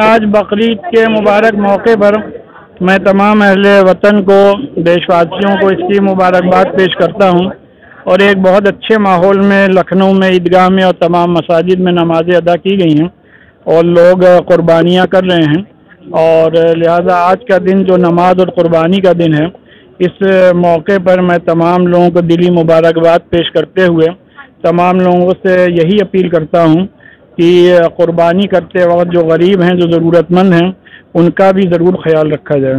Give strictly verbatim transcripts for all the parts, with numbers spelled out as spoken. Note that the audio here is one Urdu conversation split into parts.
آج بقرعید کے مبارک موقع پر میں تمام اہل وطن کو، دیش واسیوں کو اس کی مبارکباد پیش کرتا ہوں اور ایک بہت اچھے ماحول میں لکھنؤ میں عیدگاہ میں اور تمام مساجد میں نمازیں ادا کی گئی ہیں اور لوگ قربانیاں کر رہے ہیں، اور لہذا آج کا دن جو نماز اور قربانی کا دن ہے، اس موقع پر میں تمام لوگوں کو دلی مبارکباد پیش کرتے ہوئے تمام لوگوں سے یہی اپیل کرتا ہوں کہ قربانی کرتے وقت جو غریب ہیں، جو ضرورت مند ہیں، ان کا بھی ضرور خیال رکھا جائے۔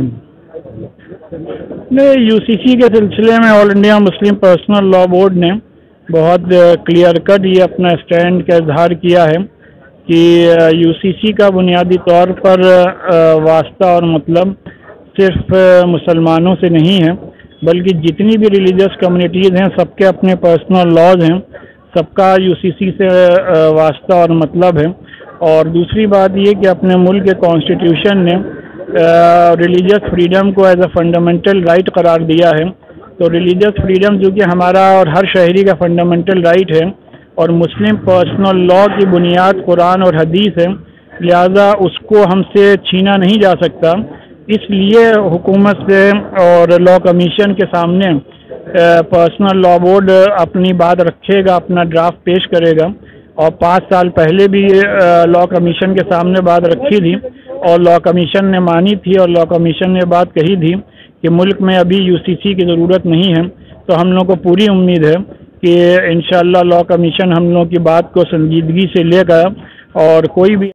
یو سی سی کے سلسلے میں all India Muslim personal law board نے بہت کلیئر کٹ یہ اپنا اسٹینڈ کا اظہار کیا ہے کہ یو سی سی کا بنیادی طور پر واسطہ اور مطلب صرف مسلمانوں سے نہیں ہے، بلکہ جتنی بھی ریلیجس کمیونٹیز ہیں، سب کے اپنے پرسنل لاز ہیں، سب کا یو سی سی سے واسطہ اور مطلب ہے۔ اور دوسری بات یہ کہ اپنے ملک کے کانسٹیٹیوشن نے ریلیجس فریڈم کو ایز اے فنڈامنٹل رائٹ قرار دیا ہے، تو ریلیجس فریڈم جو کہ ہمارا اور ہر شہری کا فنڈامنٹل رائٹ ہے اور مسلم پرسنل لاء کی بنیاد قرآن اور حدیث ہے، لہذا اس کو ہم سے چھینا نہیں جا سکتا۔ اس لیے حکومت سے اور لاء کمیشن کے سامنے پرسنل لاء بورڈ اپنی بات رکھے گا، اپنا ڈرافٹ پیش کرے گا، اور پانچ سال پہلے بھی لاء کمیشن کے سامنے بات رکھی تھی اور لاء کمیشن نے مانی تھی، اور لاء کمیشن نے بات کہی تھی کہ ملک میں ابھی یو سی سی کی ضرورت نہیں ہے۔ تو ہم لوگوں کو پوری امید ہے کہ انشاءاللہ لاء کمیشن ہم لوگوں کی بات کو سنجیدگی سے لے گا اور کوئی بھی